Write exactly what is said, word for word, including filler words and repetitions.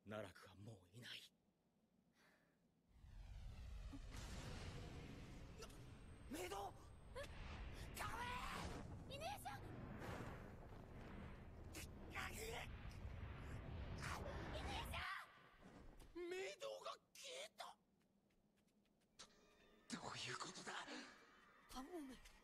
奈落はもういない。メイド！ダメ！ イネさん！ イネさん！メイドが消えた！ど、どういうことだ？頼む。